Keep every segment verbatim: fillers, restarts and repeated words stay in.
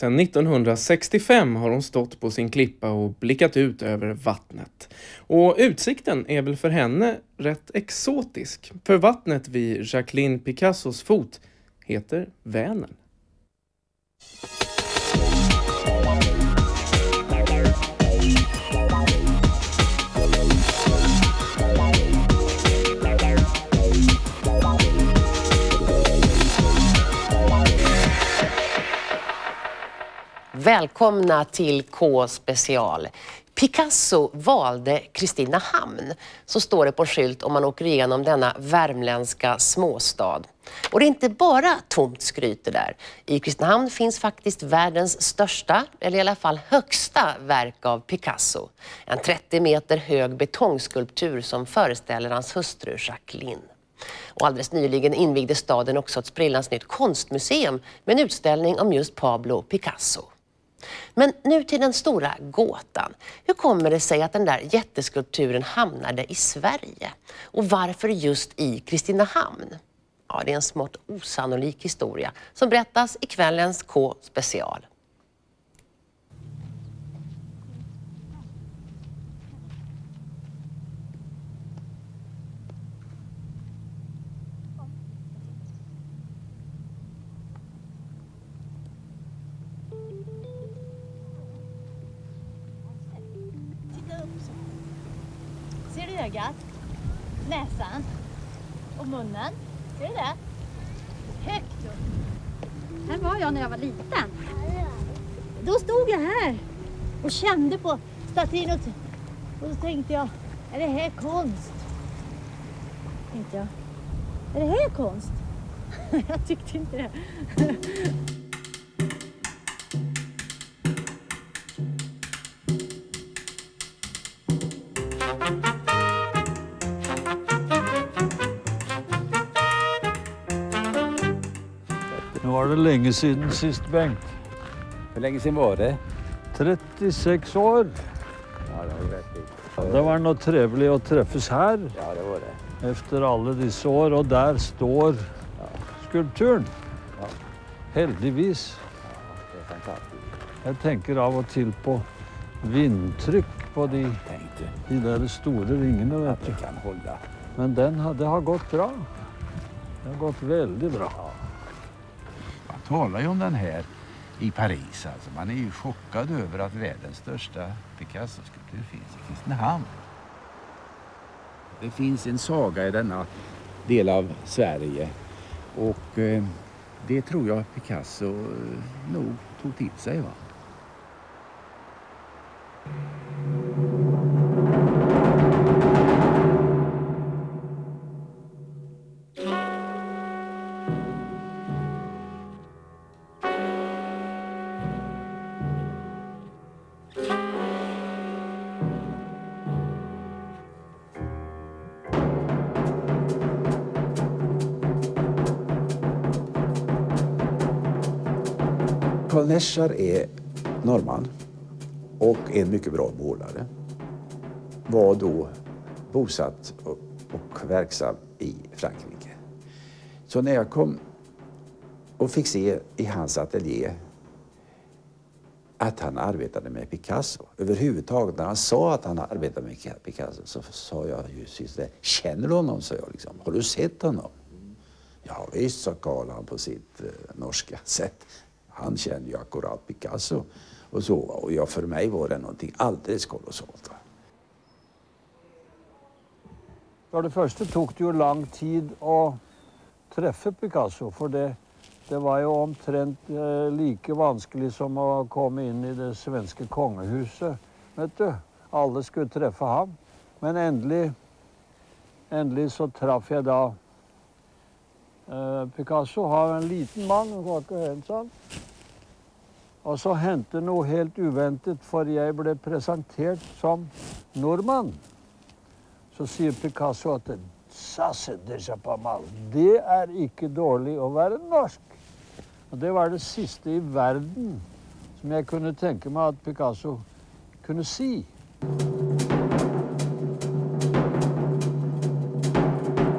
Sedan nittonhundrasextiofem har hon stått på sin klippa och blickat ut över vattnet. Och utsikten är väl för henne rätt exotisk. För vattnet vid Jacqueline Picassos fot heter Vänern. Välkomna till K-special. Picasso valde Kristinehamn, så står det på en skylt om man åker igenom denna värmländska småstad. Och det är inte bara tomt skryt där. I Kristinehamn finns faktiskt världens största, eller i alla fall högsta, verk av Picasso. En trettio meter hög betongskulptur som föreställer hans hustru Jacqueline. Och alldeles nyligen invigde staden också ett sprillans nytt konstmuseum med en utställning om just Pablo Picasso. Men nu till den stora gåtan. Hur kommer det sig att den där jätteskulpturen hamnade i Sverige? Och varför just i Kristinehamn? Ja, det är en smått osannolik historia som berättas i kvällens K-special. Ser du ögat? Näsan? Och munnen? Ser du det? Högt upp. Här var jag när jag var liten. Då stod jag här och kände på statyn och, och så tänkte jag, är det här konst? Tänkte jag, är det här konst? Jag tyckte inte det. Nu var det länge sedan sist, Bengt. Hur länge sedan var det? trettiosex år. Ja, det var rätt. Ja, det var något trevligt att träffas här. Ja, det var det. Efter alla dessa år, och där står Ja. skulpturen. Ja. Heldigvis. Ja, det är fantastiskt. Jag tänker av och till på vindtryck på de, Tänkte de där stora ringarna, vet att du. det kan hålla. Men den har, det har gått bra. Det har gått väldigt bra. Ja. Man talar ju om den här i Paris. Alltså. Man är ju chockad över att världens största Picasso-skulptur finns i Kristinehamn. Det finns en saga i denna del av Sverige. Och eh, det tror jag Picasso eh, nog tog till sig, va? Carl Neschar är norrman och en mycket bra målare. Var då bosatt och, och verksam i Frankrike. Så när jag kom och fick se i hans ateljé att han arbetade med Picasso. Överhuvudtaget när han sa att han arbetade med Picasso så sa jag just det. Känner du honom? Så jag liksom. Har du sett honom? Ja visst, sa Carl han på sitt eh, norska sätt. Han kände ju akkurat Picasso och så. Och jag, för mig var det någonting alldeles kolossalt. For det første tok det jo lang tid å treffe Picasso, for det, det var jo omtrent eh, like vanskelig som å komme inn i det svenske kongehuset, vet du. Alle skulle treffe ham, men endelig, endelig så traff jeg da eh, Picasso. Har en liten mann, han var ikke helt sånn. Og så hendte noe helt uventet, for jeg ble presentert som nordmann. Så sier Picasso at ça c'est déjà pas mal. Det er ikke dårlig å være norsk. Og det var det siste i verden som jeg kunne tenke meg at Picasso kunne si.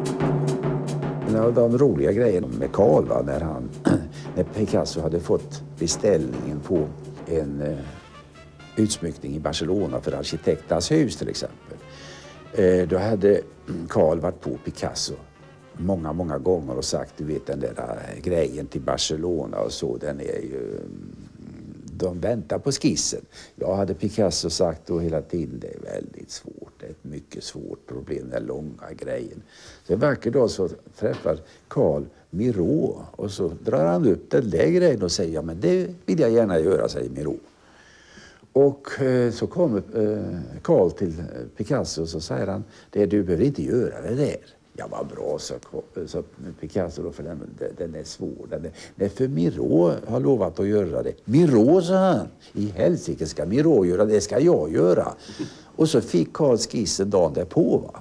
En av de roliga grejerna med Carl var när, han, när Picasso hade fått beställningen på en eh, utsmyckning i Barcelona för arkitekternas hus till exempel. Eh, då hade Karl varit på Picasso många, många gånger och sagt, du vet den där grejen till Barcelona och så, den är ju... De väntar på skissen. Jag hade Picasso sagt då hela tiden, det är väldigt svårt, det är ett mycket svårt problem, den långa grejen. Så en vacker dag så träffar Karl Miró och så drar han upp den där grejen och säger, ja men det vill jag gärna göra, säger Miró. Och eh, så kommer eh, Karl till Picasso och så säger han, det du behöver inte göra det där. Ja, vad bra, så, så Picasso då, för den, den är svår. Den är, nej, för Miró har lovat att göra det. Miró, sa han, i helsike ska Miró göra det, ska jag göra. Och så fick Karl skissen dagen därpå, va.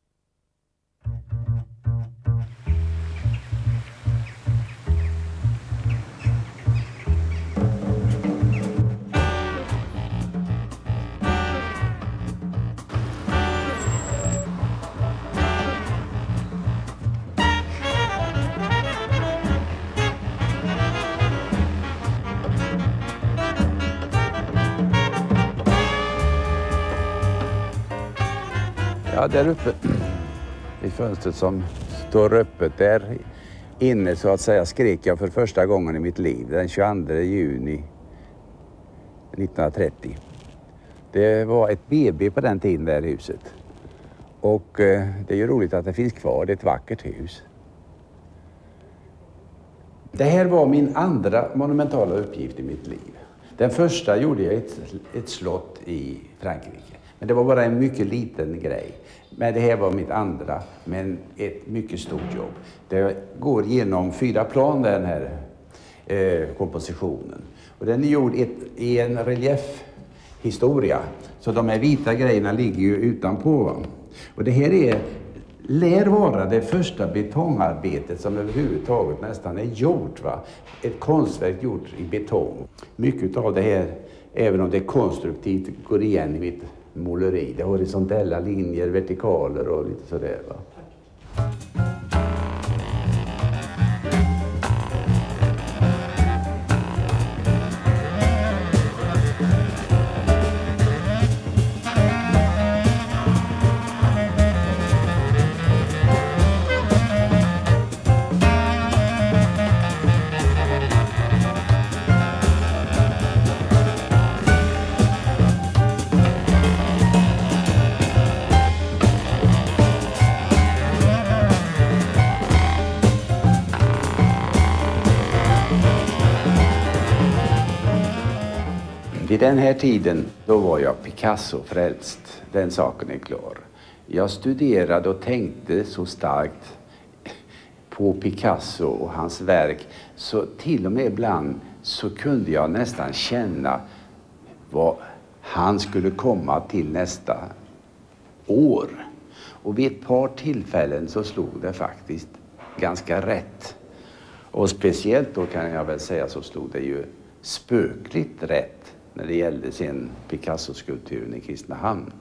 Ja, där uppe i fönstret som står öppet där inne så att säga skrek jag för första gången i mitt liv den tjugoandra juni nittonhundratrettio. Det var ett B B på den tiden där huset. Och eh, det är ju roligt att det finns kvar, det är ett vackert hus. Det här var min andra monumentala uppgift i mitt liv. Den första gjorde jag ett, ett slott i Frankrike. Men det var bara en mycket liten grej. Men det här var mitt andra, men ett mycket stort jobb. Det går genom fyra plan den här eh, kompositionen. Och den är gjord ett, i en reliefhistoria. Så de här vita grejerna ligger ju utanpå. Och det här är, lär vara det första betongarbetet som överhuvudtaget nästan är gjort. Va? Ett konstverk gjort i betong. Mycket av det här, även om det är konstruktivt, går igen i mitt måleri. Det är horisontella linjer, vertikaler och lite sådär. Va? Vid den här tiden då var jag Picasso-frälst, den saken är klar. Jag studerade och tänkte så starkt på Picasso och hans verk så till och med ibland så kunde jag nästan känna vad han skulle komma till nästa år. Och vid ett par tillfällen så slog det faktiskt ganska rätt. Och speciellt då kan jag väl säga så slog det ju spökligt rätt när det gällde sin Picasso-skulpturen i Kristinehamn.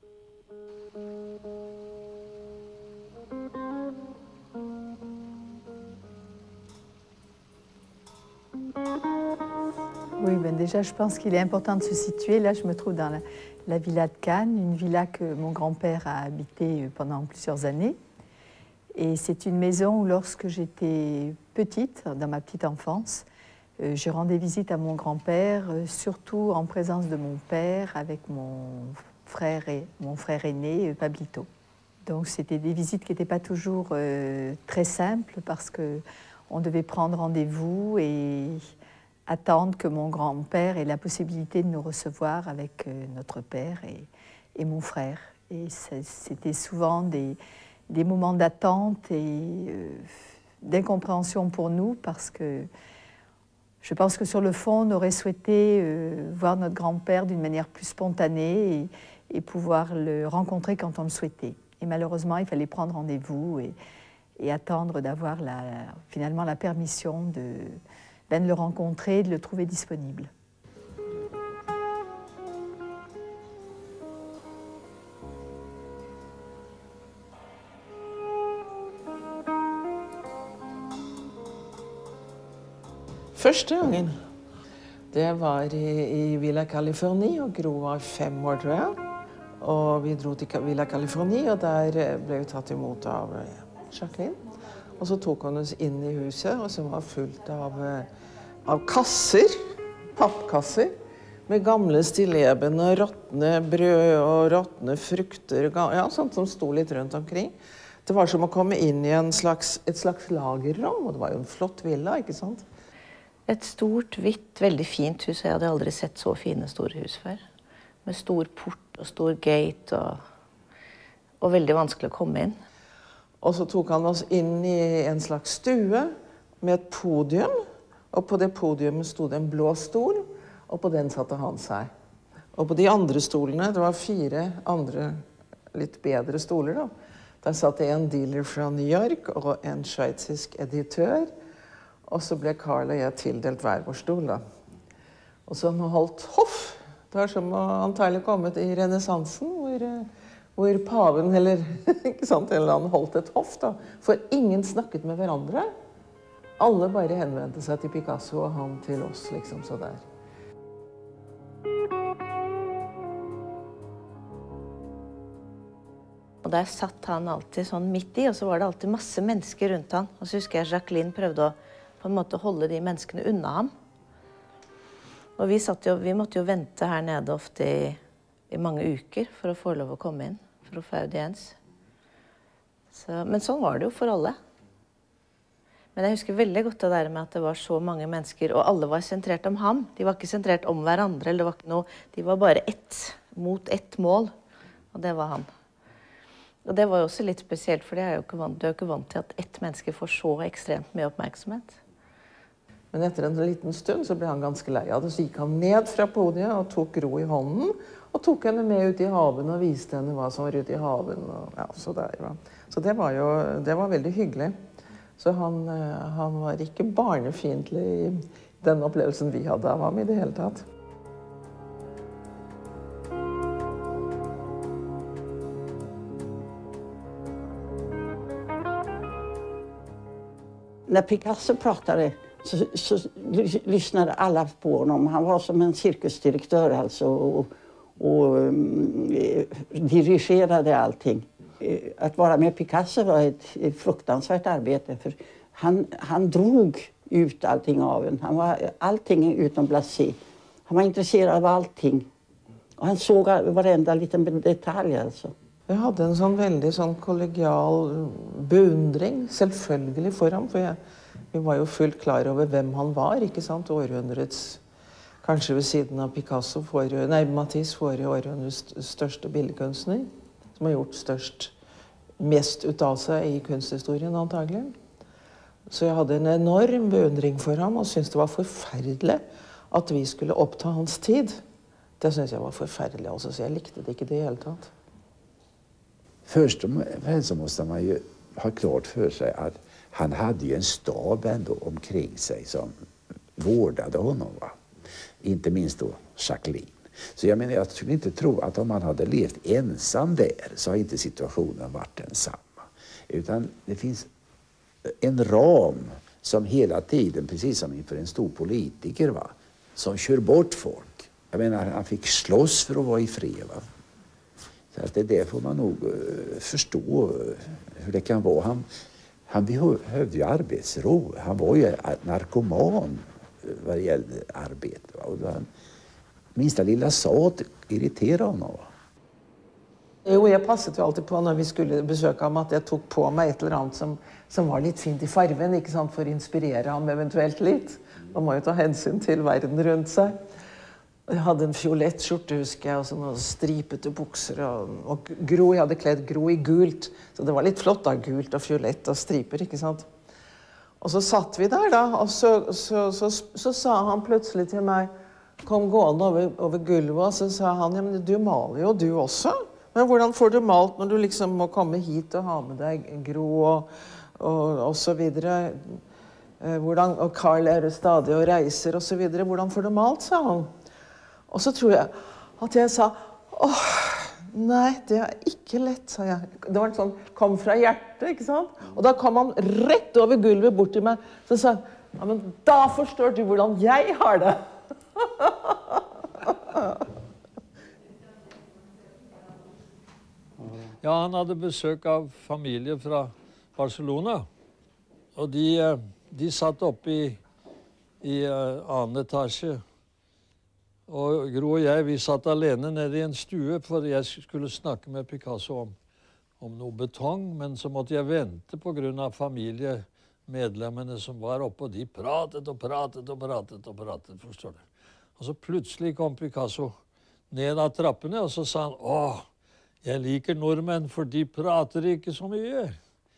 Oui, ben déjà, je pense qu'il est important de se situer. Là, je me trouve dans la, la villa de Cannes, une villa que mon grand-père a habitée pendant plusieurs années. Et c'est une maison où, lorsque j'étais petite, dans ma petite enfance, euh, je rendais visite à mon grand-père, euh, surtout en présence de mon père, avec mon frère, et, mon frère aîné, euh, Pablito. Donc, c'était des visites qui n'étaient pas toujours euh, très simples parce qu'on devait prendre rendez-vous et attendre que mon grand-père ait la possibilité de nous recevoir avec euh, notre père et, et mon frère. Et c'était souvent des, des moments d'attente et euh, d'incompréhension pour nous parce que je pense que sur le fond, on aurait souhaité euh, voir notre grand-père d'une manière plus spontanée et, et pouvoir le rencontrer quand on le souhaitait. Et malheureusement, il fallait prendre rendez-vous et, et attendre d'avoir la, finalement la permission de, ben, de le rencontrer et de le trouver disponible. Första gången Det var i, i Villa California, og Gro var fem år, tror jeg. Og vi dro til Villa California, og der ble vi tatt imot av Jacqueline. Og så tok hun oss inn i huset, og som var fullt av, av kasser, pappkasser, med gamle stilleben og råtne brød og råtne frukter, ja, sånt som sto litt rundt omkring. Det var som å komme inn i en slags, et slags lagerrom, og det var jo en flott villa, ikke sant? Et stort, hvitt, veldig fint hus. Jeg hadde aldri sett så fine store hus før. Med stor port og stor gate, og, og veldig vanskelig å komme inn. Og så tok han oss inn i en slags stue med et podium, og på det podiumet stod det en blå stol, og på den satte han seg. Og på de andre stolene, det var fire andre litt bedre stoler da, der satt en dealer fra New York og en sveitsisk editør, og så ble Carl og jeg tildelt hver vår stol da. Og så han holdt hoff. Det var som å antagelig kommet i renessansen, hvor, hvor paven, eller, ikke sant, eller han holdt et hoff da. For ingen snakket med hverandre. Alle bare henvendte seg til Picasso, og han til oss, liksom så der. Og der satt han alltid sånn midt i, og så var det alltid masse mennesker rundt han. Og så husker jeg Jacqueline prøvde å på en måte holde de menneskene unna ham. Og vi, satt jo, vi måtte jo vente her nede ofte i, i mange uker for å få lov å komme inn, for å få audiens. Så, men sånn var det jo for alle. Men jeg husker veldig godt det der med at det var så mange mennesker, og alle var sentrert om ham. De var ikke sentrert om hverandre, eller det var ikke noe, de var bare ett, mot ett mål, og det var han. Og det var jo også litt spesielt, for det er jo ikke vant, du er jo ikke vant til at ett menneske får så ekstremt mye oppmerksomhet. Men etter en liten stund så ble han ganske lei av det, så gikk han ned fra podiet og tok Gro i hånden, og tok henne med ut i haven og viste henne hva som var ute i haven. Og, ja, så, der, ja. Så det var jo det var veldig hyggelig. Så han, han var ikke barnefiendtlig i den opplevelsen vi hadde av ham i det hele tatt. När Picasso pratade så, så lyssnade alla på honom. Han var som en cirkusdirektör alltså, och, och um, dirigerade allting. Att vara med Picasso var ett, ett fruktansvärt arbete, för han, han drog ut allting av en. Han var allting utom blasé. Han var intresserad av allting. Och han såg varenda liten detalj alltså. Jeg hadde en sånn veldig sånn kollegial beundring, selvfølgelig for ham, for jeg, vi var jo fullt klar over hvem han var, ikke sant? Århundrets, kanskje ved siden av Picasso, for, nei, Matisse, forrige århundrets største billedkunstner, som har gjort størst, mest ut av seg i kunsthistorien antagelig. Så jeg hadde en enorm beundring for ham, og syntes det var forferdelig at vi skulle oppta hans tid. Det syntes jeg var forferdelig også, så jeg likte det ikke det hele tatt. Först och främst så måste man ju ha klart för sig att han hade ju en stab ändå omkring sig som vårdade honom. Va? Inte minst då Jacqueline. Så jag menar, jag skulle inte tro att om man hade levt ensam där så har inte situationen varit densamma. Utan det finns en ram som hela tiden, precis som inför en stor politiker, va? Som kör bort folk. Jag menar, han fick slåss för att vara i fred. Va? Så att det där får man nog uh, förstå uh, hur det kan vara. Han, han behövde ju arbetsro. Han var ju narkoman uh, vad det gällde arbete. Va? Och då han, minsta lilla sak irriterade honom. Va? Jo, jeg passet jo alltid på når vi skulle besøke ham at jeg tok på meg et eller annet som, som var litt fint i farven, ikke sant, for å inspirere ham eventuelt litt. Man må jo ta hensyn til verden rundt seg. Jeg hadde en fiolett skjorte, husker jeg, og sånne stripete bukser. Og, og Gro, jeg hadde kledd Gro i gult, så det var litt flott da, gult og fiolett og striper, ikke sant? Og så satt vi der da, og så, så, så, så, så sa han plutselig til meg, kom gående over, over gulvet, og så sa han, ja, men du maler jo du også. Men hvordan får du malt når du liksom må komme hit og ha med deg Gro og, og, og så videre? Hvordan, og Carl er stadig og reiser og så videre. Hvordan får du malt, sa han. Og så tror jeg at jeg sa, åh, nei, det er ikke lett, sa jeg. Det var en sånn, kom fra hjertet, ikke sant? Og da kom han rett over gulvet bort til meg, så sa han, ja, men da forstår du hvordan jeg har det. Ja, han hadde besøk av familie fra Barcelona. Og de, de satt oppe i, i annen etasje. Og Gro og jeg, vi satt alene nede i en stue, for jeg skulle snakke med Picasso om, om noe betong, men så måtte jeg vente på grunn av familiemedlemmene som var oppe, og de pratet og pratet og pratet og pratet, forstår du. Og så plutselig kom Picasso ned av trappene, og så sa han, åh, jeg liker nordmenn, for de prater ikke så mye.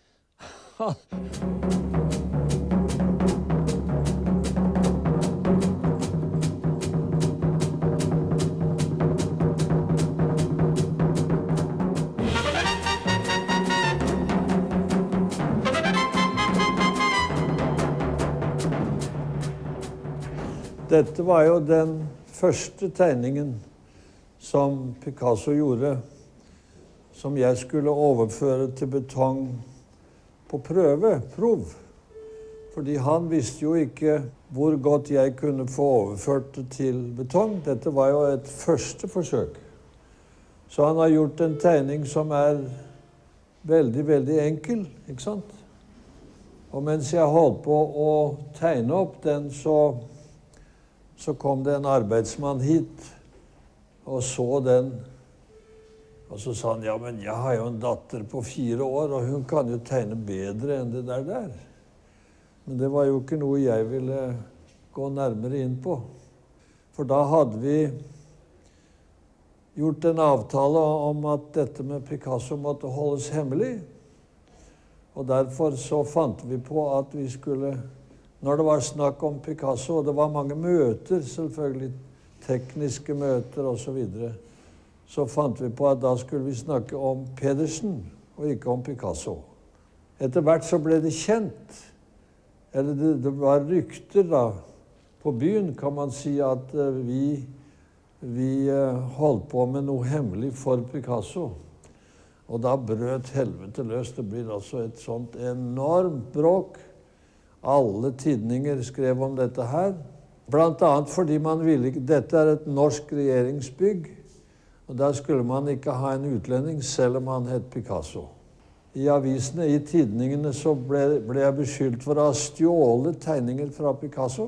Dette var jo den første tegningen som Picasso gjorde, som jeg skulle overføre til betong på prøve, prov. Fordi han visste jo ikke hvor godt jeg kunne få overført det til betong. Dette var jo et første forsøk. Så han har gjort en tegning som er veldig, veldig enkel, ikke sant? Og mens jeg holdt på å tegne opp den, så, så kom det en arbeidsmann hit og så den. Og så sa han, ja, men jeg har jo en datter på fire år, og hun kan jo tegne bedre enn det der der. Men det var jo ikke noe jeg ville gå nærmere inn på. For da hadde vi gjort en avtale om at dette med Picasso måtte holdes hemmelig. Og derfor så fant vi på at vi skulle, når det var snakk om Picasso, og det var mange møter, selvfølgelig, tekniske møter og så videre, så fant vi på at da skulle vi snakke om Pedersen, og ikke om Picasso. Etter hvert så ble det kjent, eller det, det var rykter da, på byen kan man si at uh, vi, vi uh, holdt på med noe hemmelig for Picasso. Og da brøt helvete løs. Det blir altså et sånt enormt bråk. Alle tidninger skrev om dette her. Blant annet fordi man ville ikke, dette er et norsk regjeringsbygg, og der skulle man ikke ha en utlending, selv om han het Picasso. I avisene, i tidningene, så ble, ble jeg beskyldt for å ha stjålet tegninger fra Picasso.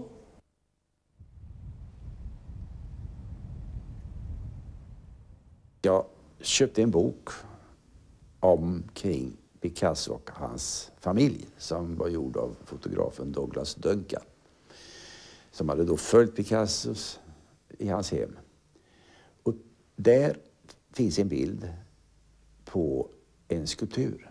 Jag köpte en bok omkring Picasso och hans familj som var gjord av fotografen Douglas Duncan, som hade då följt Picasso i hans hem. Och där finns en bild på en skulptur.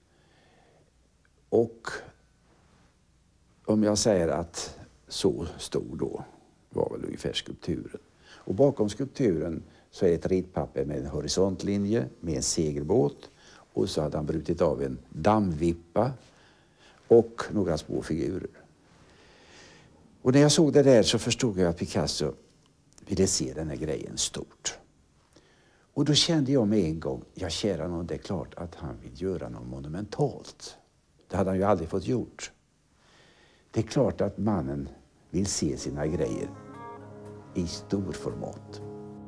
Och om jag säger att så stor då var väl ungefär skulpturen. Och bakom skulpturen så är det ett ritpapper med en horisontlinje med en segelbåt. Och så hade han brutit av en dammvippa och några små figurer. Och när jag såg det där så förstod jag att Picasso ville se den här grejen stort. Och då kände jag med en gång, ja kära någon, det är klart att han vill göra något monumentalt. Det hade han ju aldrig fått gjort. Det är klart att mannen vill se sina grejer i stor format.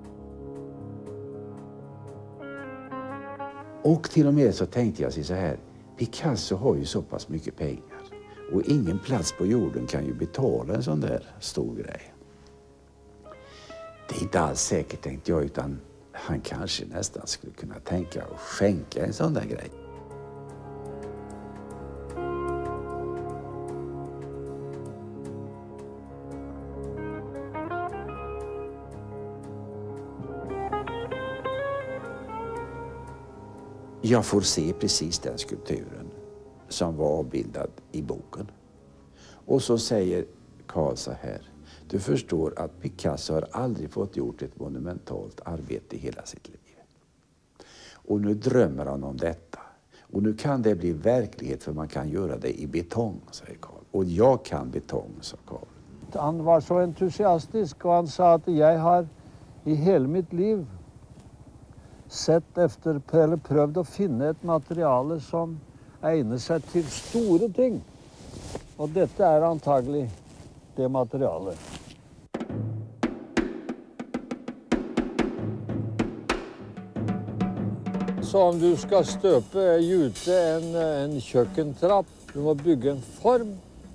Och till och med så tänkte jag sig så här, Picasso har ju så pass mycket pengar. Och ingen plats på jorden kan ju betala en sån där stor grej. Det är inte alls säkert, tänkte jag, utan han kanske nästan skulle kunna tänka och skänka en sån där grej. Jag får se precis den skulpturen som var avbildad i boken. Och så säger Carl så här, du förstår att Picasso har aldrig fått gjort ett monumentalt arbete i hela sitt liv. Och nu drömmer han om detta. Och nu kan det bli verklighet, för man kan göra det i betong, säger Carl. Och jag kan betong, sa Carl. Han var så entusiastisk, och han sa att jag har i hela mitt liv sett efter, eller prøvd å finne et materiale som egner seg til store ting. Og dette er antagelig det materialet. Så om du skal støpe jute en, en kjøkkentrapp, du må bygge en form,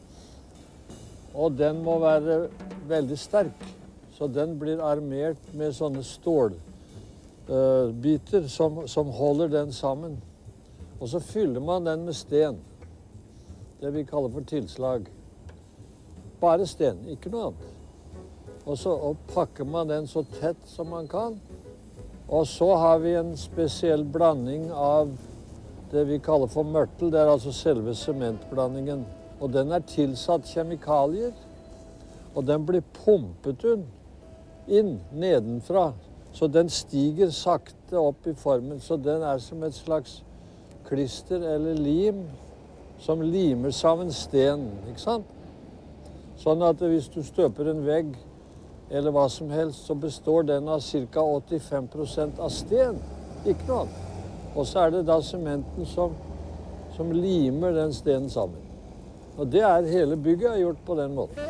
og den må være veldig sterk. Så den blir armert med sånne stålbiter uh, som, som holder den sammen. Og så fyller man den med sten. Det vi kaller for tilslag. Bare sten, ikke noe annet. Og så og pakker man den så tett som man kan. Og så har vi en spesiell blanding av det vi kaller for mørtel. Det er altså selve sementblandingen. Og den er tilsatt kjemikalier. Og den blir pumpet inn nedenfra. Så den stiger sakte opp i formen. Så den er som et slags klister eller lim som limer sammen sten, ikke sant? Sånn at hvis du støper en vegg eller hva som helst, så består den av ca. åttifem prosent av sten, ikke noe annet. Og så er det da sementen som, som limer den stenen sammen. Og det er hele bygget er gjort på den måten.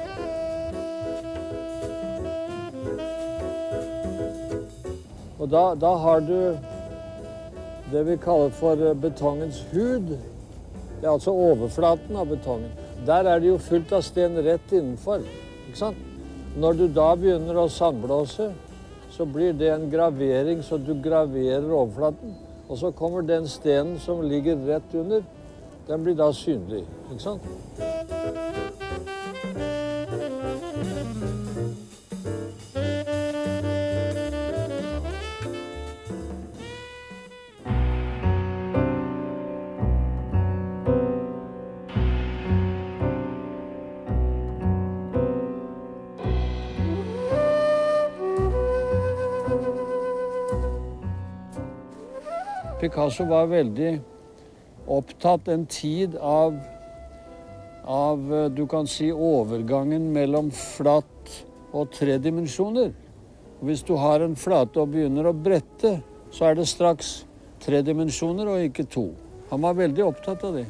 Og da, da har du det vi kaller for betongens hud. Det er altså overflaten av betongen. Der er det jo fullt av sten rett innenfor, ikke sant? Når du da begynner å sandblåse, så blir det en gravering, så du graverer overflaten. Og så kommer den stenen som ligger rett under, den blir da synlig, ikke sant? Picasso var veldig opptatt en tid av, av, du kan si, overgangen mellom flatt og tre dimensjoner. Hvis du har en flate og begynner å brette, så er det straks tre dimensjoner og ikke to. Han var veldig opptatt av det.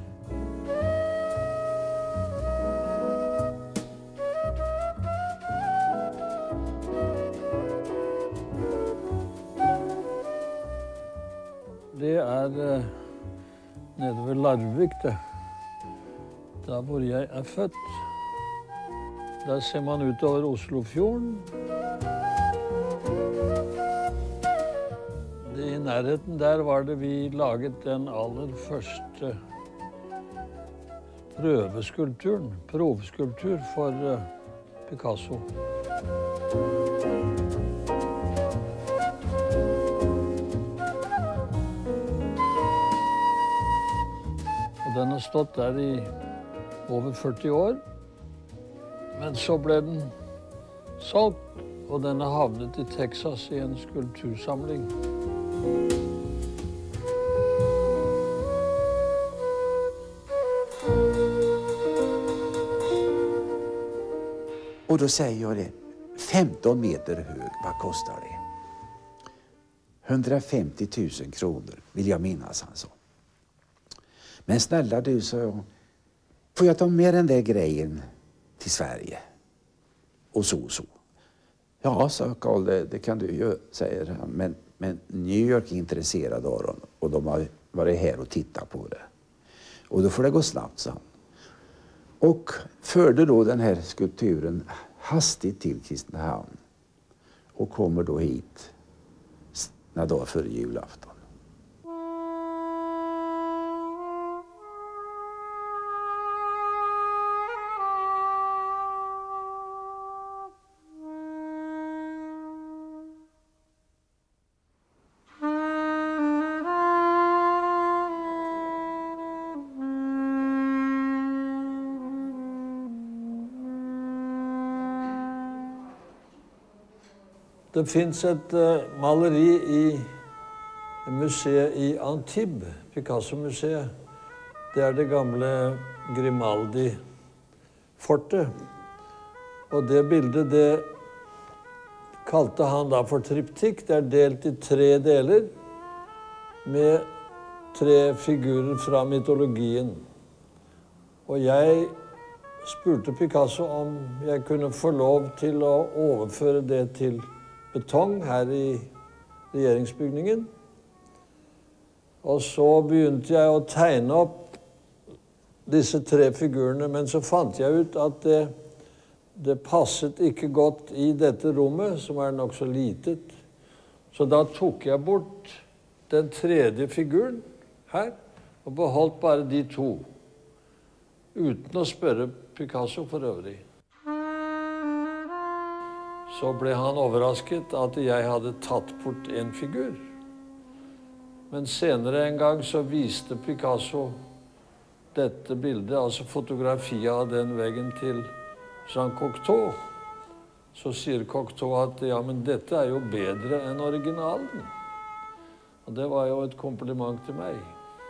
Det er uh, nede ved Larvik, det. Der hvor jeg er født. Der ser man utover Oslofjorden. Det, I nærheten der var det vi laget den aller første prøveskulpturen, provskulptur for uh, Picasso. Den har stått der i over førti år, men så ble den solgt, og den har havnet i Texas i en skulptursamling. Och då säger jag det, femton meter hög, vad kostar det? hundrafemtio tusen kronor, vill jag minnas, han sa. Men snälla du, så jag, får jag ta med den där grejen till Sverige? Och så och så. Ja, sa Carl, det, det kan du ju, säger han. Men, men New York är intresserad av dem och de har varit här och tittat på det. Och då får det gå snabbt, sa han. Och förde då den här skulpturen hastigt till Kristinehamn och kommer då hit några dagar före julafton. Det finns ett uh, maleri i museet i Antibes, Picasso-museet. Det er det gamle Grimaldi-fortet. Og det bildet, det kalte han da for triptikk. Det er delt i tre deler med tre figurer fra mytologien. Og jeg spurte Picasso om jeg kunne få lov til å overføre det til betong her i regjeringsbygningen. Og så begynte jeg å tegne opp disse tre figurene, men så fant jeg ut at det, det passet ikke godt i dette rommet, som er nok så litet. Så da tok jeg bort den tredje figuren her, og beholdt bare de to, uten å spørre Picasso for øvrig. Så ble han overrasket at jeg hadde tatt bort en figur. Men senere en gang så viste Picasso dette bildet, altså fotografiet av den veggen til Jean Cocteau. Så sier Cocteau at ja, men dette er jo bedre enn originalen. Og det var jo et kompliment til meg.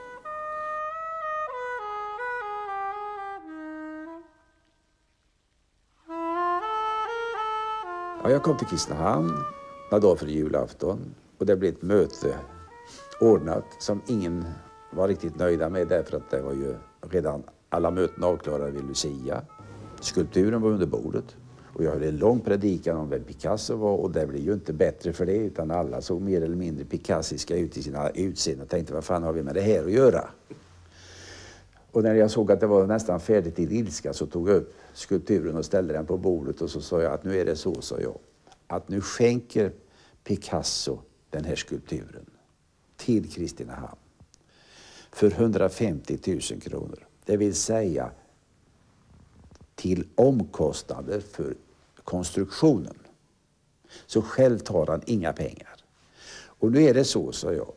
Ja, jag kom till Kristinehamn några dagar för julafton och det blev ett möte ordnat som ingen var riktigt nöjda med därför att det var ju redan alla möten avklarade vid Lucia. Skulpturen var under bordet och jag hade en lång predikan om vem Picasso var och det blev ju inte bättre för det utan alla såg mer eller mindre picassiska ut i sina utseenden och tänkte vad fan har vi med det här att göra? Och när jag såg att det var nästan färdigt i ilska så tog jag upp skulpturen och ställde den på bordet och så sa jag att nu är det så, sa jag, att nu skänker Picasso den här skulpturen till Kristinehamn för hundrafemtio tusen kronor. Det vill säga till omkostnader för konstruktionen. Så själv tar han inga pengar. Och nu är det så, sa jag,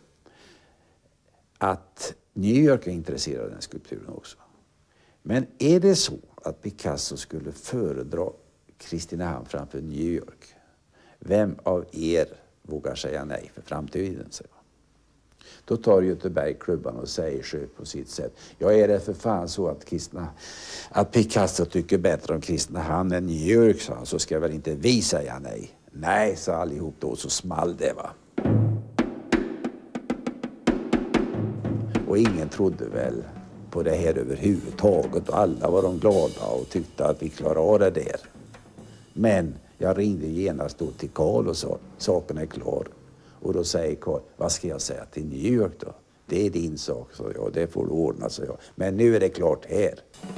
att New York är intresserad av den skulpturen också. Men är det så att Picasso skulle föredra Kristinehamn framför New York, vem av er vågar säga nej för framtiden? Så. Då tar Göteborg klubban och säger sig på sitt sätt. Jag är det för fan så att, Kristna, att Picasso tycker bättre om Kristinehamn än New York, så, så ska väl inte vi säga nej. Nej, sa allihop då, så small det, va. Och ingen trodde väl på det här överhuvudtaget och alla var de glada och tyckte att vi klarade av det där. Men jag ringde genast då till Carl och sa, saken är klar. Och då säger Carl, vad ska jag säga till New York då? Det är din sak, sa jag, det får du ordna, sa jag. Men nu är det klart här.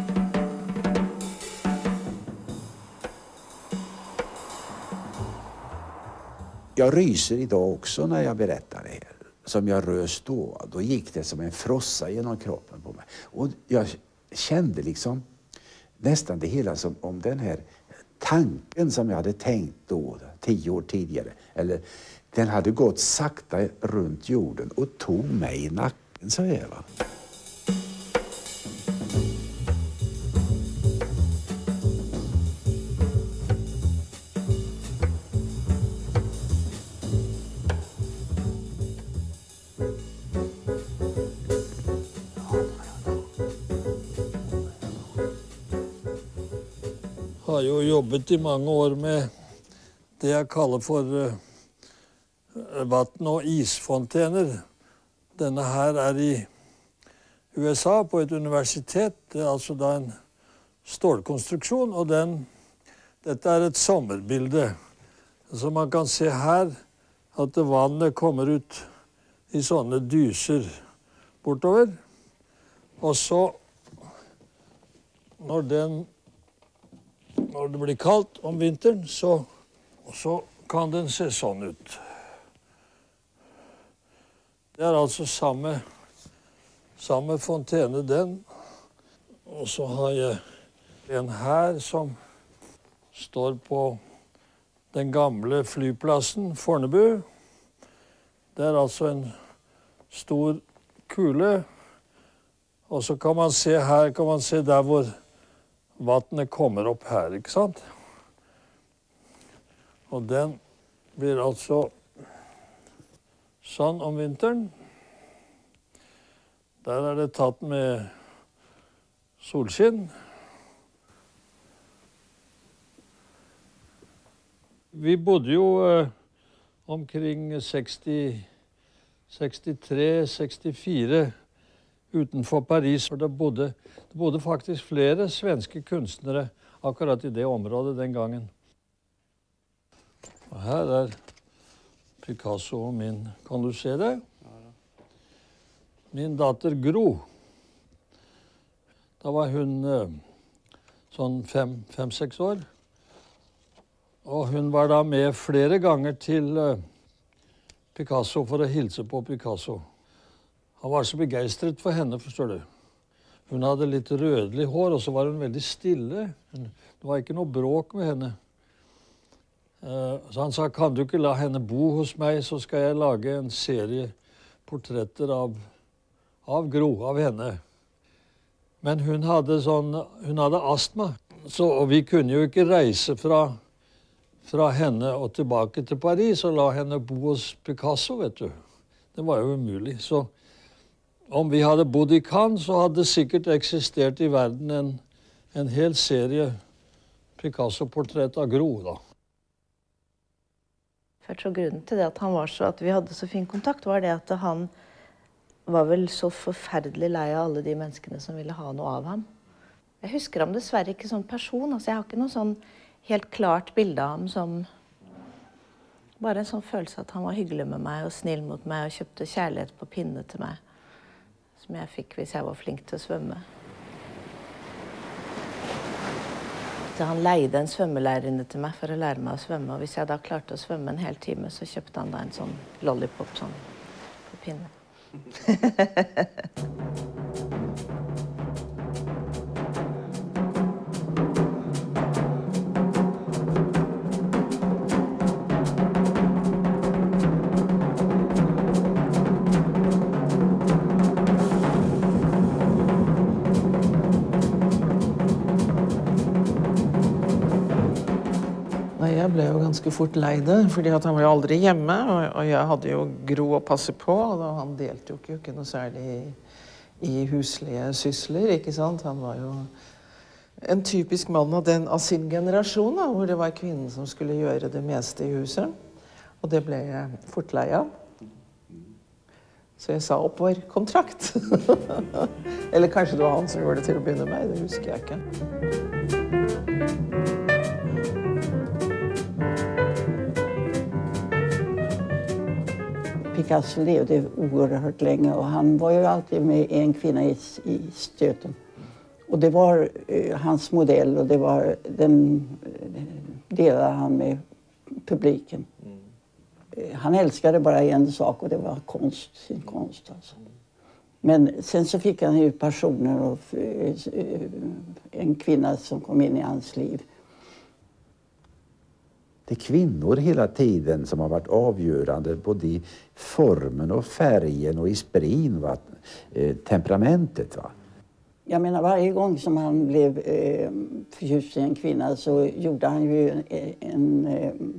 Jag ryser idag också när jag berättar det här. Som jag rös då, då gick det som en frossa genom kroppen på mig. Och jag kände liksom nästan det hela som om den här tanken som jag hade tänkt då, tio år tidigare, eller den hade gått sakta runt jorden och tog mig i nacken, så är va. Jeg har jo jobbet i mange år med det jeg kaller for uh, vann- og isfontener. Denne her er i U S A på et universitet. Det er altså da en stålkonstruksjon, og den, dette er et sommerbilde. Så man kan se her at vannet kommer ut i sånne dyser bortover. Og så, når den Når det blir kaldt om vinteren, så, så kan den se sånn ut. Det er altså samme, samme fontene, den. Og så har jeg en her som står på den gamle flyplassen, Fornebu. Det er altså en stor kule. Og så kan man se her, kan man se der hvor vannet kommer opp her, ikke sant? Og den blir altså sånn om vinteren. Der er det tatt med solskinn. Vi bodde jo eh, omkring seksti, sekstitre sekstifire utenfor Paris. Det bodde, det bodde faktisk flere svenske kunstnere akkurat i det området den gangen. Og her er Picasso og min. Kan du se det? min datter Gro, da var hun eh, sånn fem, fem, seks år. Og hun var da med flere ganger til eh, Picasso for å hilse på Picasso. Han var så begeistret for henne, forstår du. Hun hadde litt rødlig hår, og så var hun veldig stille. Det var ikke noe bråk med henne. Eh, så han sa, kan du ikke la henne bo hos meg, så skal jeg lage en serie portretter av, av Gro, av henne. Men hun hadde, sånn, hun hadde astma, så, og vi kunne jo ikke reise fra, fra henne og tilbake til Paris og la henne bo hos Picasso, vet du. Det var jo umulig. Så om vi hadde bodd i Cannes, så hadde det sikkert eksistert i verden en, en hel serie Picasso-portrett av Gro, da. Jeg tror grunnen til det at, han var så, at vi hadde så fin kontakt, var det at han var vel så forferdelig lei av alle de menneskene som ville ha noe av ham. Jeg husker ham dessverre ikke som person, altså jeg har ikke noe sånn helt klart bilde av ham som bare en sånn følelse at han var hyggelig med meg og snill mot meg og kjøpte kjærlighet på pinne til meg, som jeg fikk hvis jeg var flink til å svømme. Så han leide en svømmelærerinne til meg for å lære meg å svømme, og hvis jeg da klarte å svømme en hel time, så kjøpte han da en sånn lollipop sånn på pinne. Jeg ble jo ganske fort lei det, fordi at han var jo aldri hjemme, og, og jeg hadde jo Gro å passe på, og da, han deltok jo ikke noe særlig i, i huslige sysler, ikke sant? Han var jo en typisk mann av, den, av sin generasjon, da, hvor det var kvinnen som skulle gjøre det meste i huset, og det ble jeg fort lei av. Så jeg sa opp vår kontrakt. Eller kanskje det var han som gjorde det til å begynne med, det husker jeg ikke. Picasso levde oerhört länge och han var ju alltid med en kvinna i, i stöten. Och det var eh, hans modell och det var den delade han med publiken. Mm. Eh, han älskade bara en sak och det var konst, sin konst alltså. Men sen så fick han ju passioner och eh, en kvinna som kom in i hans liv. Det är kvinnor hela tiden som har varit avgörande både i formen och färgen och i sprin, va? Eh, temperamentet. Va? Jag menar varje gång som han blev eh, förtjust i en kvinna så gjorde han ju en, en, en,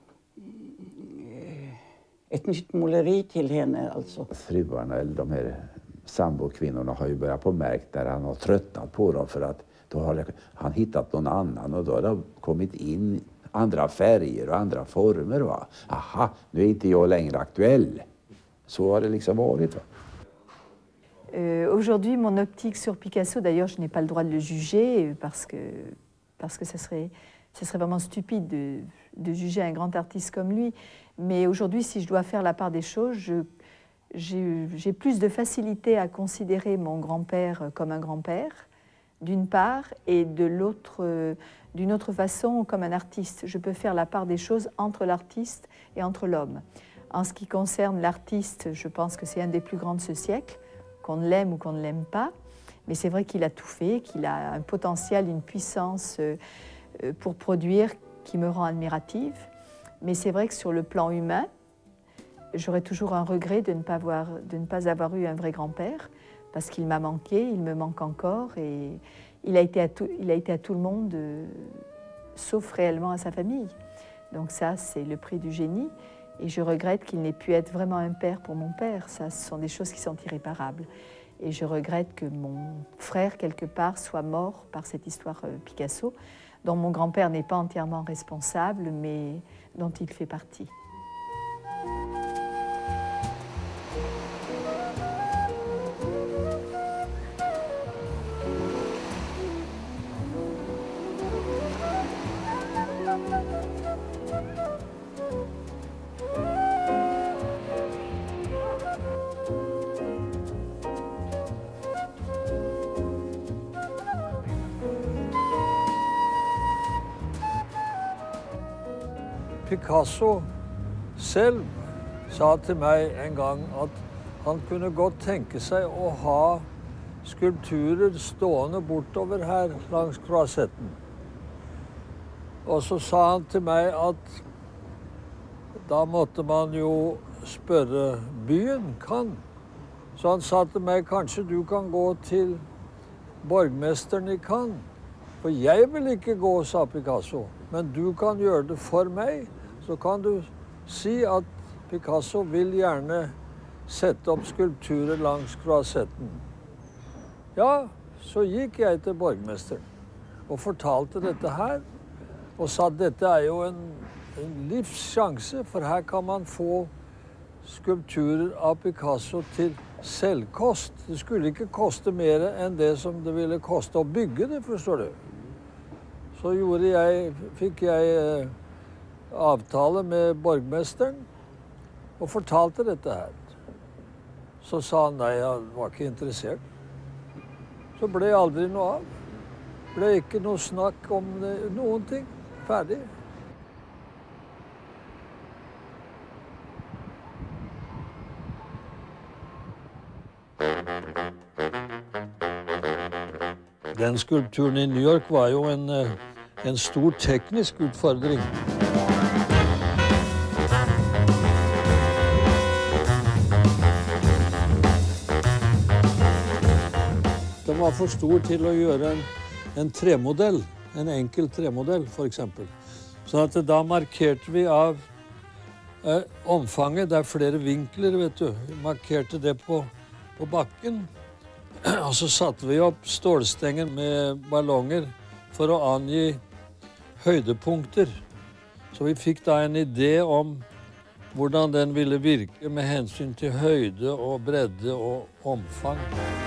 ett nytt måleri till henne. Alltså. Fruarna eller de här sambokvinnorna har ju börjat på märkt när han har tröttnat på dem för att då har han hittat någon annan och då har det kommit in andra färger och andra former. Va? Aha, nu är inte jag längre aktuell. Så har det liksom varit. Va? Euh, Aujourd'hui, mon optique sur Picasso, d'ailleurs, je n'ai pas le droit de le juger parce que, parce que ça serait, ça serait vraiment stupide de, de juger un grand artiste comme lui. Mais aujourd'hui, si je dois faire la part des choses, j'ai plus de facilité à considérer mon grand-père comme un grand-père, d'une part, et de l'autre, euh, d'une autre façon comme un artiste. Je peux faire la part des choses entre l'artiste et entre l'homme. En ce qui concerne l'artiste, je pense que c'est un des plus grands de ce siècle, qu'on l'aime ou qu'on ne l'aime pas, mais c'est vrai qu'il a tout fait, qu'il a un potentiel, une puissance euh, pour produire qui me rend admirative. Mais c'est vrai que sur le plan humain, j'aurais toujours un regret de ne pas avoir, de ne pas avoir eu un vrai grand-père, parce qu'il m'a manqué, il me manque encore, et il a été à tout, il a été à tout le monde, euh, sauf réellement à sa famille. Donc ça, c'est le prix du génie. Et je regrette qu'il n'ait pu être vraiment un père pour mon père. Ça, ce sont des choses qui sont irréparables. Et je regrette que mon frère, quelque part, soit mort par cette histoire euh, Picasso, dont mon grand-père n'est pas entièrement responsable, mais dont il fait partie. Picasso selv sa til meg en gang at han kunne godt tenke seg å ha skulpturer stående bortover her langs Croisetten. Og så sa han til meg at da måtte man jo spørre byen, Cannes. Så han sa til meg, kanskje du kan gå til borgmesteren i Cannes. For jeg vil ikke gå, sa Picasso, men du kan gjøre det for meg. Så kan du si at Picasso vil gjerne sette opp skulpturer langs Croisetten. Ja, så gikk jeg til borgmesteren og fortalte dette her, og sa at dette er jo en, en livssjanse, for her kan man få skulpturer av Picasso til selvkost. Det skulle ikke koste mer enn det som det ville koste å bygge det, forstår du. Så gjorde jeg, fikk jeg eh, avtale med borgmesteren og fortalte dette her. Så sa han nei, han var ikke interessert. Så ble aldri noe av. Ble ikke noe snakk om det, noen ting. Ferdig. Den skulpturen i New York var jo en, en stor teknisk utfordring. Den var for stor til å gjøre en, en tremodell, en enkel tremodell for eksempel. Så at da markerte vi av eh, omfanget, det er flere vinkler, vet du. Vi markerte det på, på bakken. Og så satte vi opp stålstenger med ballonger for å angi høydepunkter. Så vi fikk da en idé om hvordan den ville virke med hensyn til høyde og bredde og omfang.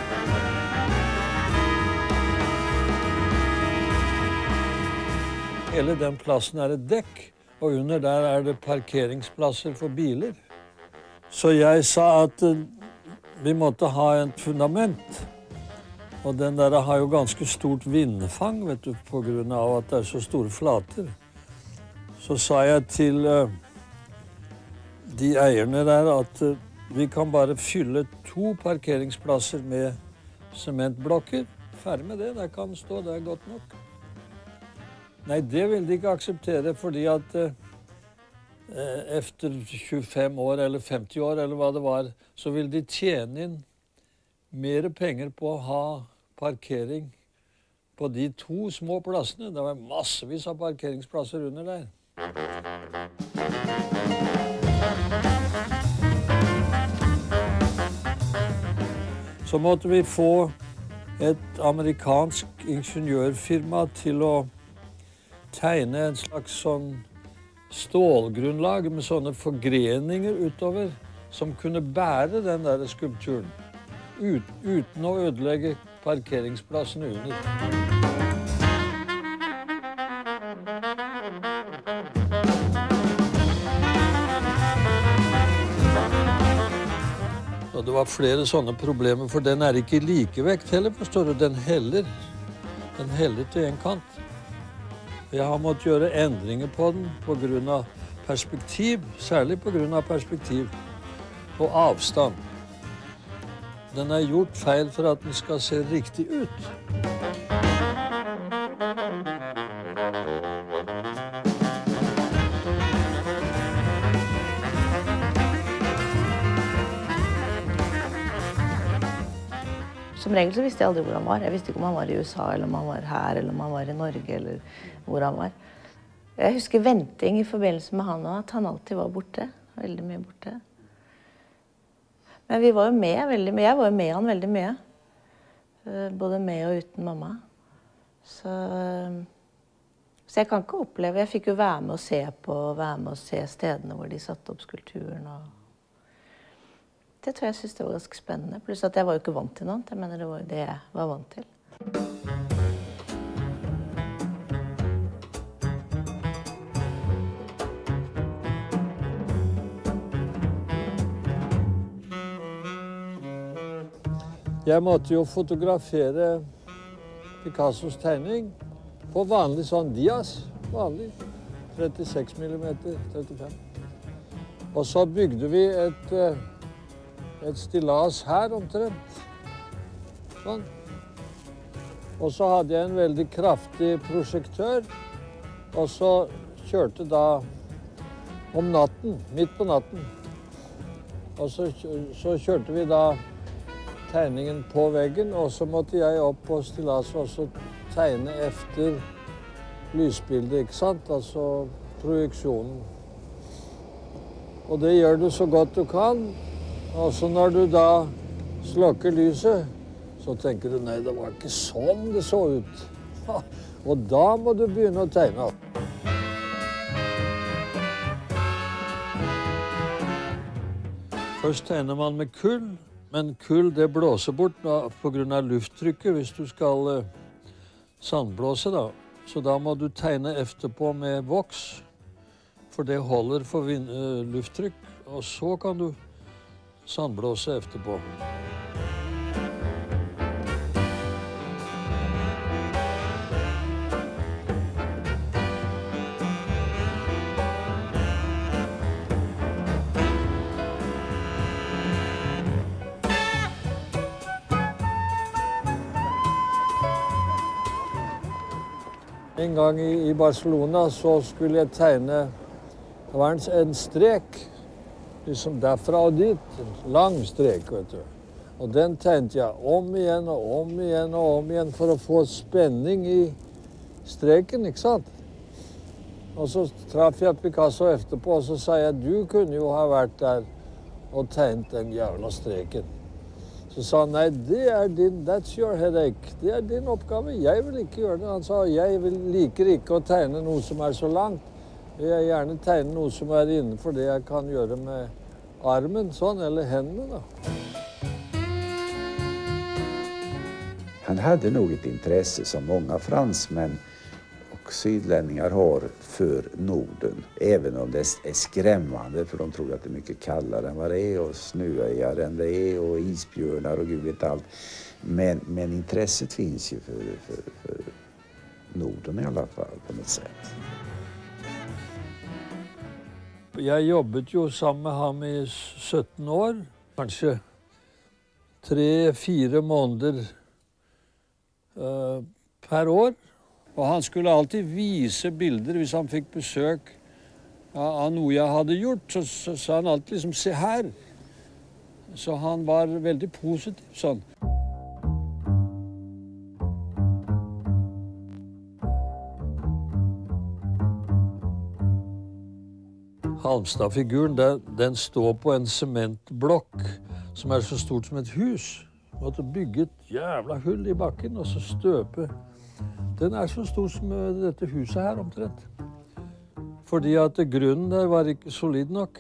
Hele den plassen er et dekk, og under der er det parkeringsplasser for biler. Så jeg sa at vi måtte ha et fundament. Og den der har jo ganske stort vindfang, vet du, på grunn av at det er så store flater. Så sa jeg til uh, de eierne der at uh, vi kan bare fylle to parkeringsplasser med sementblokker. Ferdig med det, der kan stå, det er godt nok. Nei, det vil de ikke akseptere, fordi at uh, efter tjuefem år eller femti år, eller hva det var, så vil de tjene inn mer penger på å ha parkering på de to små plassene. Det var massevis av parkeringsplasser under der. Så måtte vi få et amerikansk ingeniørfirma til å tegne en slags sånn stålgrunnlag med sånne forgreninger utover som kunne bære den der skulpturen ut, uten å ødelegge parkeringsplassene under. Og det var flere sånne problemer, for den er ikke i likevekt heller, forstår du. Den heller, den heller til en kant. Jeg har måttet gjøre endringer på den på grunn av perspektiv, særlig på grunn av perspektiv og avstand. Den er gjort feil for at den skal se riktig ut. Som regel så visste jeg aldri hvor han var. Jeg visste ikke om han var i U S A, eller om han var her, eller om han var i Norge, eller hvor han var. Jeg husker venting i forbindelse med han, og at han alltid var borte. Veldig mye borte. Men vi var jo med veldig mye. Jeg var jo med han veldig mye. Både med og uten mamma. Så, så jeg kan ikke oppleve. Jeg fikk jo være med og se på, være med og se stedene hvor de satte opp skulpturen. Og det tror jeg synes det var ganske spennende. Pluss at jeg var jo ikke vant til noe. Jeg mener det var jo det jeg var vant til. Jeg måtte jo fotografere Picassos tegning på vanlig sånn dias, vanlig. trettiseks millimeter, trettifem. Og så bygde vi et, et stillas her omtrent. Sånn. Og så hadde jeg en veldig kraftig prosjektør, og så kjørte da om natten, midt på natten. Og så, så kjørte vi da tegningen på veggen, og så måtte jeg opp på stillaset og så tegne efter lysbildet, ikke sant? Altså projeksjonen. Og det gjør du så godt du kan. Og så når du da slukker lyset, så tenker du, nei, det var ikke sånn det så ut. Og da må du begynne å tegne. Først tegner man med kull, men kull det blåser bort på grunn av lufttrykket hvis du skal sandblåse da. Så da må du tegne efterpå med voks, for det holder for lufttrykk, og så kan du sandblåse efterpå. En gang i Barcelona så skulle jeg tegne, det var en strek, liksom derfra og dit, en lang strek, vet du. Og den tegnet jeg om igjen og om igjen og om igjen for å få spenning i streken, ikke sant? Og så traff jeg Picasso etterpå, og så sa jeg, du kunne jo ha vært der og tegnet den jævla streken. Så sa han, nei, det er din, that's your headache. Det er din oppgave, jeg vil ikke gjøre det. Han sa, jeg vil, liker ikke å tegne noe som er så langt. Jeg vil gjerne tegne noe som er innenfor det jeg kan gjøre med armen, sånn, eller hendene da. Han hade nog ett intresse som många fransmän och sydlänningar har för Norden. Även om det är skrämmande, för de tror att det är mycket kallare än vad det är och snöigare än det är och isbjörnar och gud vet allt. Men, men intresset finns ju för, för, för Norden i alla fall på något sätt. Jeg jobbet jo sammen med ham i sytten år, kanskje tre-fire måneder uh, per år. Og han skulle alltid vise bilder hvis han fikk besøk av noe jeg hadde gjort. Så, så sa han alltid liksom, se her. Så han var veldig positiv sånn. Halmstad-figuren, den, den står på en sementblokk som er så stort som et hus. Måtte bygge et jævla hull i bakken og så støpe. Den er så stor som dette huset her omtrent. Fordi at grunnen der var ikke solid nok.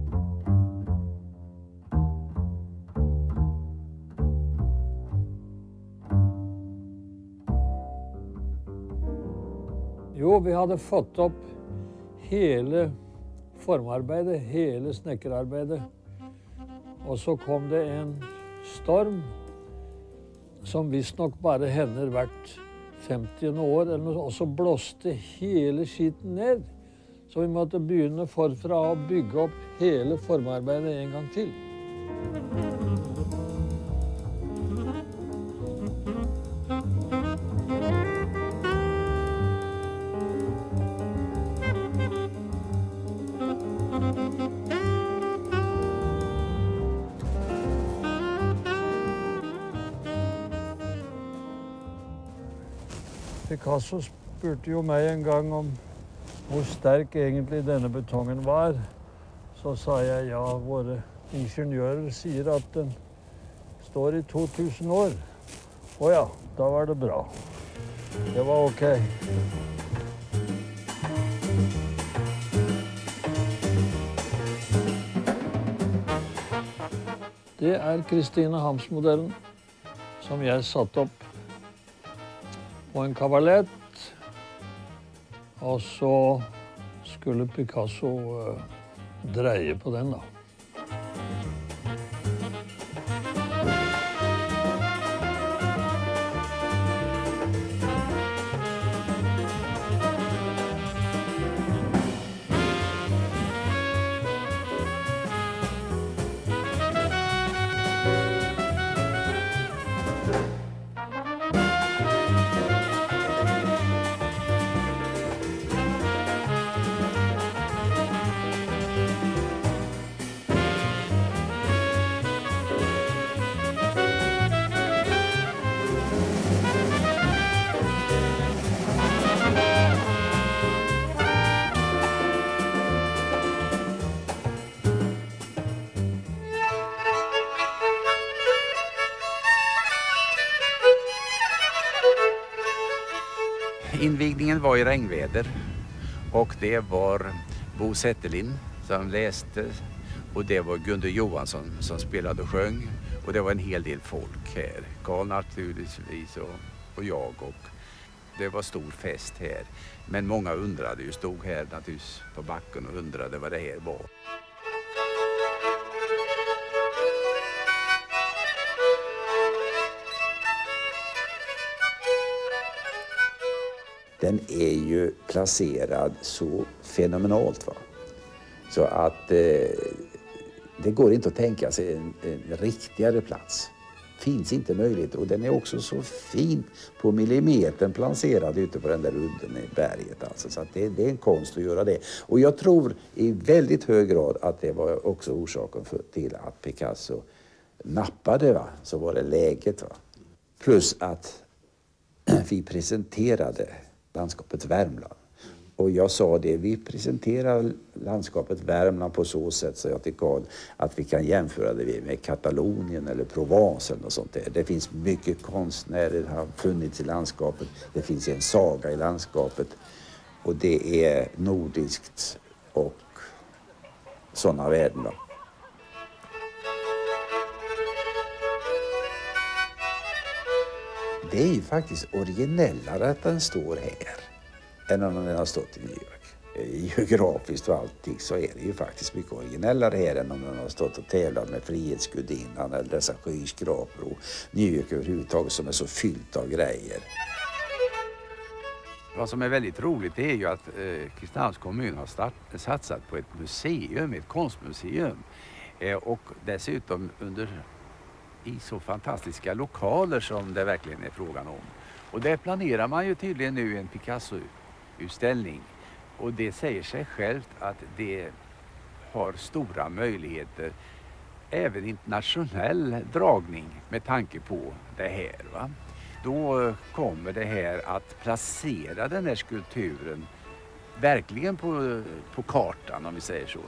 Jo, vi hadde fått opp hele formarbeidet, hele snekkerarbeidet. Og så kom det en storm som visst nok bare hender hvert femtiende år, eller noe, og så blåste hele skiten ned. Så vi måtte begynne forfra å bygge opp hele formarbeidet en gang til. Picasso spurte jo meg en gang om hvor sterk egentlig denne betongen var. Så sa jeg, ja, våre ingeniører sier at den står i to tusen år. Å ja, da var det bra. Det var ok. Det er Christine Hamms-modellen som jeg satte opp på en kavalett, og så skulle Picasso uh, dreie på den da. invigningen var i regnväder och det var Bo Zetterlin som läste och det var Gunde Johansson som spelade och sjöng och det var en hel del folk här. Karl naturligtvis och, och jag och det var stor fest här. Men många undrade ju, stod här naturligtvis på backen och undrade vad det här var. Den är ju placerad så fenomenalt. Va? Så att eh, det går inte att tänka sig en, en riktigare plats. Finns inte möjlighet och den är också så fin på millimetern placerad ute på den där udden i berget. Alltså. Så att det, det är en konst att göra det. Och jag tror i väldigt hög grad att det var också orsaken för, till att Picasso nappade. Va? Så var det läget. Va? Plus att vi presenterade landskapet Värmland. Och jag sa det, vi presenterar landskapet Värmland på så sätt, så jag till Karl, att vi kan jämföra det med Katalonien eller Provence eller något sånt där. Det finns mycket konstnärer har funnits i landskapet. Det finns en saga i landskapet. Och det är nordiskt och sådana värden då. Det är ju faktiskt originellare att den står här än om den har stått i New York. Geografiskt och allting så är det ju faktiskt mycket originellare här än om den har stått och tävlat med Frihetsgudinnan eller dessa skyskrapor och New York överhuvudtaget som är så fyllt av grejer. Vad som är väldigt roligt är ju att eh, Kristinehamns kommun har start, satsat på ett museum, ett konstmuseum eh, och dessutom under i så fantastiska lokaler som det verkligen är frågan om. Och där planerar man ju tydligen nu en Picasso-utställning. Och det säger sig självt att det har stora möjligheter, även internationell dragning med tanke på det här. Va? Då kommer det här att placera den här skulpturen verkligen på, på kartan, om vi säger så.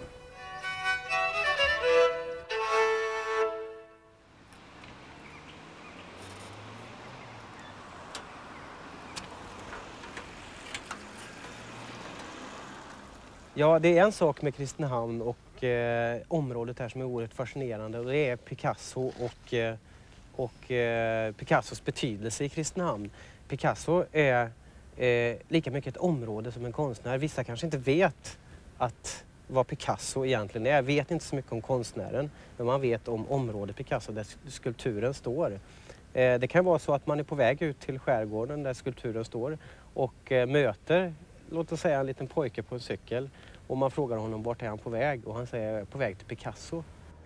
Ja, det är en sak med Kristinehamn och eh, området här som är oerhört fascinerande och det är Picasso och, eh, och eh, Picassos betydelse i Kristinehamn. Picasso är eh, lika mycket ett område som en konstnär. Vissa kanske inte vet att vad Picasso egentligen är. Jag vet inte så mycket om konstnären, men man vet om området Picasso där skulpturen står. Eh, det kan vara så att man är på väg ut till skärgården där skulpturen står och eh, möter, låt oss säga, en liten pojke på en cykel. Och man frågar honom vart är han på väg och han säger på väg till Picasso.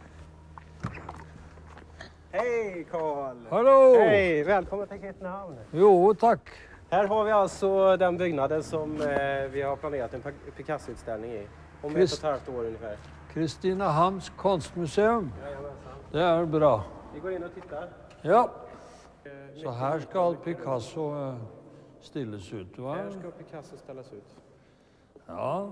Hej Karl! Hallå! Hej! Välkommen till Kristinehamn. Jo, tack. Här har vi alltså den byggnaden som eh, vi har planerat en Picasso-utställning i. Om Christ... ett och ett halvt år ungefär. Kristinehamns konstmuseum. Jajamensan. Det är bra. Vi går in och tittar. Ja. Så här ska Picasso uh, stillas ut, va? Här ska Picasso ställas ut. Ja.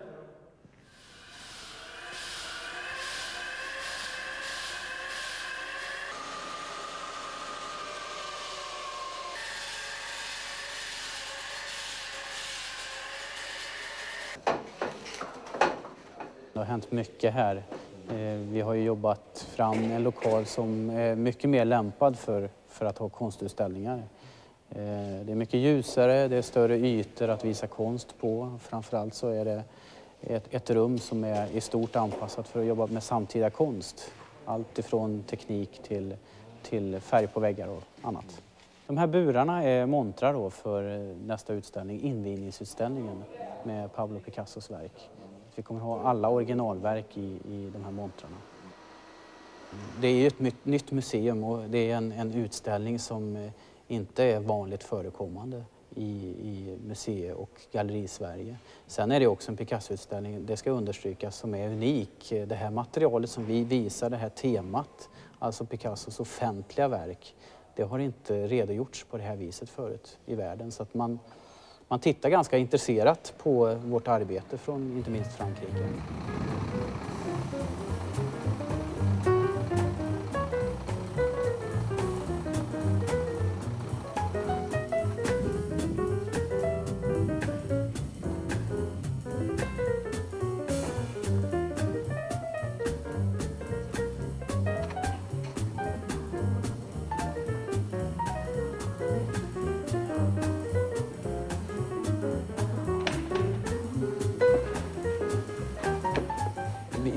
Det har hänt mycket här. Vi har ju jobbat fram en lokal som är mycket mer lämpad för, för att ha konstutställningar. Det är mycket ljusare, det är större ytor att visa konst på. Framförallt så är det ett, ett rum som är i stort anpassat för att jobba med samtida konst. Allt ifrån teknik till, till färg på väggar och annat. De här burarna är montrar då för nästa utställning, invigningsutställningen med Pablo Picassos verk. Vi kommer ha alla originalverk i, i de här montrarna. Det är ju ett nytt museum och det är en, en utställning som inte är vanligt förekommande i, i museer och galleri Sverige. Sen är det också en Picasso-utställning, det ska understrykas, som är unik. Det här materialet som vi visar, det här temat, alltså Picassos offentliga verk, det har inte redogjorts på det här viset förut i världen. Så att man, man tittar ganska intresserat på vårt arbete från inte minst Frankrike.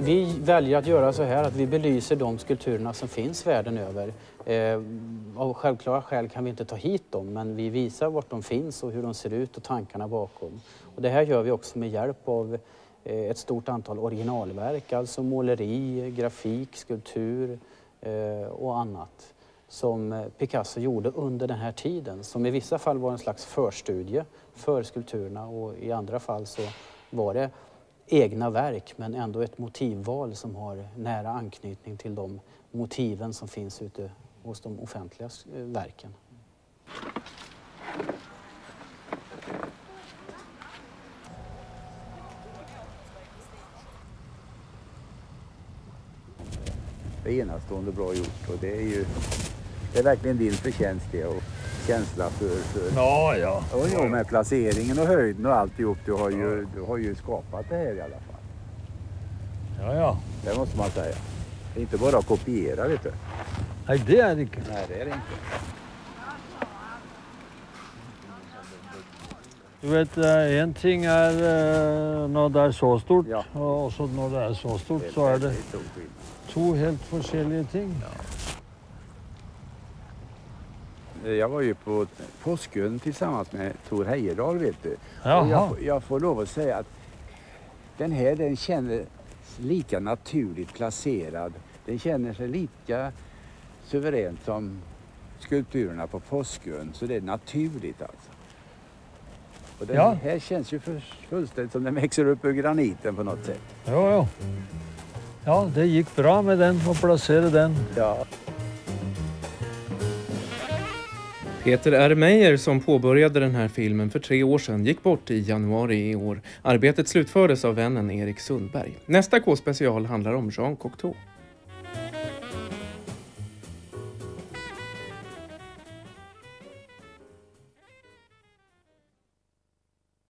Vi väljer att göra så här att vi belyser de skulpturerna som finns världen över. Eh, av självklara skäl kan vi inte ta hit dem, men vi visar vart de finns och hur de ser ut och tankarna bakom. Och det här gör vi också med hjälp av eh, ett stort antal originalverk, alltså måleri, grafik, skulptur eh, och annat som Picasso gjorde under den här tiden, som i vissa fall var en slags förstudie för skulpturerna och i andra fall så var det egna verk men ändå ett motivval som har nära anknytning till de motiven som finns ute hos de offentliga verken. Det är enastående bra gjort och det är ju det är verkligen din förtjänst det och känsla för, för Ja, ja. Och jo, med placeringen och höjden och alltihop. Du har ju, du har ju skapat det här i alla fall. Ja, ja. Det måste man säga. Det är inte bara att kopiera, vet du. Nej, det är det inte. Nej, det är det inte. Du vet, en ting är när det är så stort ja. Och så när det är så stort det är så är det två helt olika ting. Ja. Jag var ju på Påskön tillsammans med Tor Heyerdahl, vet du. Jaha. Och jag, jag får lov att säga att den här den känner lika naturligt placerad. Den känner sig lika suveränt som skulpturerna på Påskön. Så det är naturligt alltså. Och den ja. Här känns ju för, fullständigt som den växer upp ur graniten på något sätt. Ja, ja. Ja, det gick bra med den och placera den. Ja. Peter R. Meyer som påbörjade den här filmen för tre år sedan gick bort i januari i år. Arbetet slutfördes av vännen Erik Sundberg. Nästa K-special handlar om Jean Cocteau.